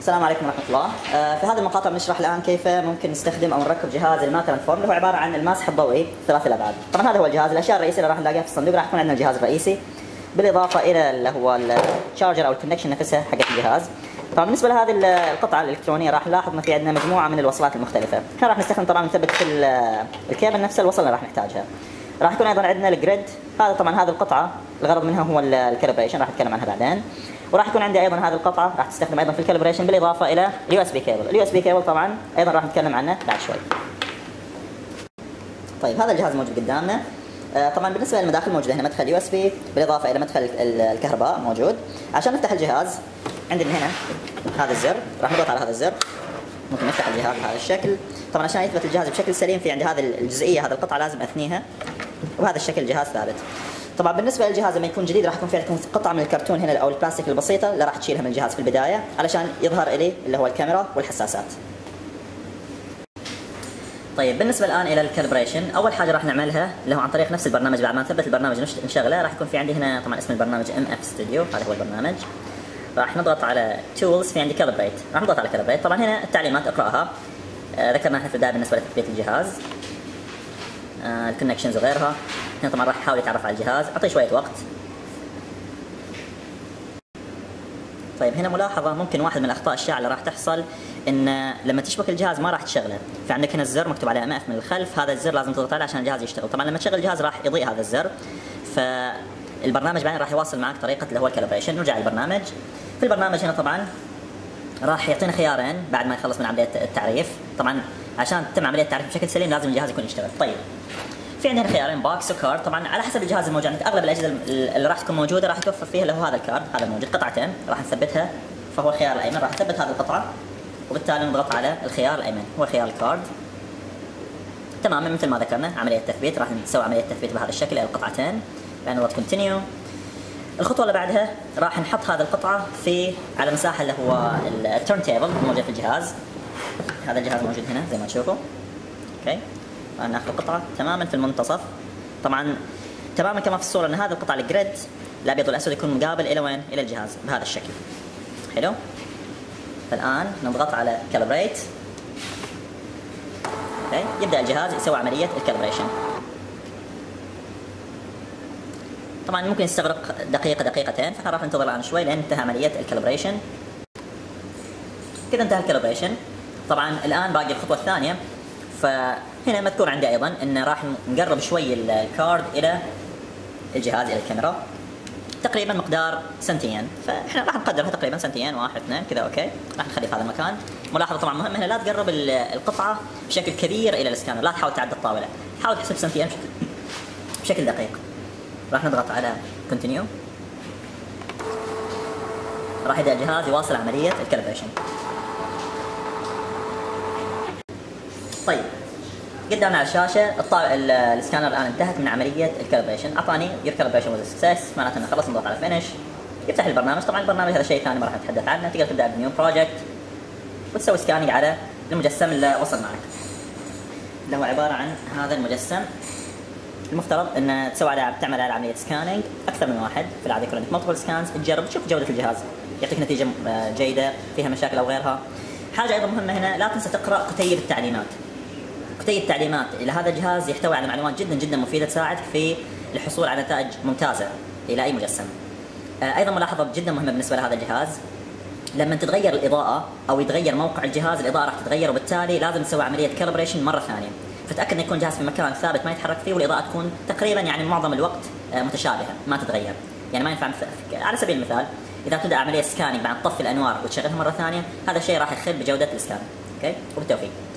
السلام عليكم ورحمة الله. في هذه المقاطع بنشرح الآن كيف ممكن نستخدم أو نركب جهاز الماكن فورم اللي هو عبارة عن الماسح الضوئي ثلاثي الأبعاد. طبعا هذا هو الجهاز. الأشياء الرئيسية اللي راح نلاقيها في الصندوق راح يكون عندنا الجهاز الرئيسي بالإضافة إلى اللي هو الشارجر أو الكونكشن نفسها حقت الجهاز. طبعا بالنسبة لهذه القطعة الإلكترونية راح نلاحظ إن في عندنا مجموعة من الوصلات المختلفة. احنا راح نستخدم طبعا نثبت في الكيبل نفسه الوصلة اللي راح نحتاجها. راح يكون أيضا عندنا الجريد. هذا طبعا هذه القطعة الغرض منها هو الكاليبريشن، راح نتكلم عنها بعدين. وراح يكون عندي ايضا هذه القطعه راح تستخدم ايضا في الكاليبريشن بالاضافه الى اليو اس بي كيبل. اليو اس بي كيبل طبعا ايضا راح نتكلم عنه بعد شوي. طيب هذا الجهاز موجود قدامنا. طبعا بالنسبه للمداخل موجوده هنا مدخل يو اس بي بالاضافه الى مدخل الكهرباء موجود. عشان نفتح الجهاز عندنا هنا هذا الزر، راح نضغط على هذا الزر ممكن نفتح الجهاز بهذا الشكل. طبعا عشان يثبت الجهاز بشكل سليم في عند هذه الجزئيه هذه القطعه لازم اثنيها وبهذا الشكل الجهاز ثابت. طبعا بالنسبه للجهاز لما يكون جديد راح يكون فيه قطعه من الكرتون هنا او البلاستيك البسيطه اللي راح تشيلها من الجهاز في البدايه علشان يظهر اليه اللي هو الكاميرا والحساسات. طيب بالنسبه الان الى الكالبريشن، اول حاجه راح نعملها اللي هو عن طريق نفس البرنامج. بعد ما نثبت البرنامج نشغله راح يكون في عندي هنا طبعا اسم البرنامج ام اف ستوديو، هذا هو البرنامج. راح نضغط على تولز، في عندي كالبريت، راح نضغط على كالبريت. طبعا هنا التعليمات اقراها، ذكرنا احنا في البدايه بالنسبه لتثبيت الجهاز الكونكشنز وغيرها. هنا طبعا راح يحاول يتعرف على الجهاز، اعطيه شويه وقت. طيب هنا ملاحظه ممكن واحد من الاخطاء الشائعه اللي راح تحصل ان لما تشبك الجهاز ما راح تشغله. فعندك هنا الزر مكتوب عليه ام اف من الخلف، هذا الزر لازم تضغط عليه عشان الجهاز يشتغل. طبعا لما تشغل الجهاز راح يضيء هذا الزر، فالبرنامج بعدين راح يواصل معك طريقه اللي هو الكالبريشن. نرجع للبرنامج. في البرنامج هنا طبعا راح يعطينا خيارين بعد ما يخلص من عمليه التعريف. طبعا عشان تتم عمليه التعريف بشكل سليم لازم الجهاز يكون يشتغل. طيب في عندنا خيارين باكس وكارد. طبعا على حسب الجهاز الموجود عندك، اغلب الاجهزه اللي راح تكون موجوده راح يتوفر فيها اللي هو هذا الكارد. هذا موجود قطعتين راح نثبتها، فهو الخيار الايمن. راح نثبت هذه القطعه وبالتالي نضغط على الخيار الايمن هو خيار الكارد. تماما مثل ما ذكرنا عمليه التثبيت، راح نسوي عمليه التثبيت بهذا الشكل الى القطعتين. بعدين نضغط كونتينيو. الخطوه اللي بعدها راح نحط هذه القطعه على مساحه اللي هو التيرن تيبل الموجود في الجهاز. هذا الجهاز موجود هنا زي ما تشوفوا. اوكي، ناخذ القطعه تماما في المنتصف. طبعا تماما كما في الصوره ان هذه القطعه الجريد الابيض والاسود يكون مقابل الى وين؟ الى الجهاز بهذا الشكل. حلو. فالان نضغط على كالبريت. اوكي، يبدا الجهاز يسوي عمليه الكالبريشن. طبعا ممكن يستغرق دقيقه دقيقتين، فاحنا راح ننتظر الان شوي لين انتهى عمليه الكالبريشن. كذا انتهى الكالبريشن. طبعا الان باقي الخطوه الثانيه. فهنا مذكور عندي ايضا ان راح نقرب شوي الكارد الى الجهاز الى الكاميرا تقريبا مقدار سنتين، فاحنا راح نقدرها تقريبا سنتين، 1 2 كذا. اوكي، راح نخلي في هذا المكان. ملاحظه طبعا مهمه هنا لا تقرب القطعه بشكل كبير الى الاسكانر، لا تحاول تعدي الطاوله، حاول تحسب سنتين بشكل دقيق. راح نضغط على كونتينيو. راح يبدا الجهاز يواصل عمليه الكالبريشن. طيب قدامنا على الشاشه السكانر الان انتهت من عمليه الكالبريشن، اعطاني يور كالبريشن واز سكسس، معناته انه خلص. نضغط على فينش، يفتح البرنامج. طبعا البرنامج هذا شيء ثاني ما راح نتحدث عنه. تقدر تبدا بنيو بروجكت وتسوي سكاننج على المجسم اللي وصل معك، اللي هو عباره عن هذا المجسم. المفترض ان تعمل على عمليه سكاننج اكثر من واحد، في العاده يكون عندك مالتيبل سكانز، تجرب تشوف جوده الجهاز يعطيك نتيجه جيده، فيها مشاكل او غيرها. حاجه ايضا مهمه هنا، لا تنسى تقرا كتيب التعليمات. كتيب التعليمات الى هذا الجهاز يحتوي على معلومات جدا جدا مفيده تساعدك في الحصول على نتائج ممتازه الى اي مجسم. ايضا ملاحظه جدا مهمه بالنسبه لهذا الجهاز، لما تتغير الاضاءه او يتغير موقع الجهاز الاضاءه راح تتغير، وبالتالي لازم تسوي عمليه كالبريشن مره ثانيه. فتاكد ان يكون الجهاز في مكان ثابت ما يتحرك فيه، والاضاءه تكون تقريبا يعني معظم الوقت متشابهه ما تتغير. يعني ما ينفع على سبيل المثال اذا تبدا عمليه سكاننج بعد تطفي الانوار وتشغلها مره ثانيه، هذا الشيء راح يخل بجوده الاسكان. اوكي، وبالتوفيق.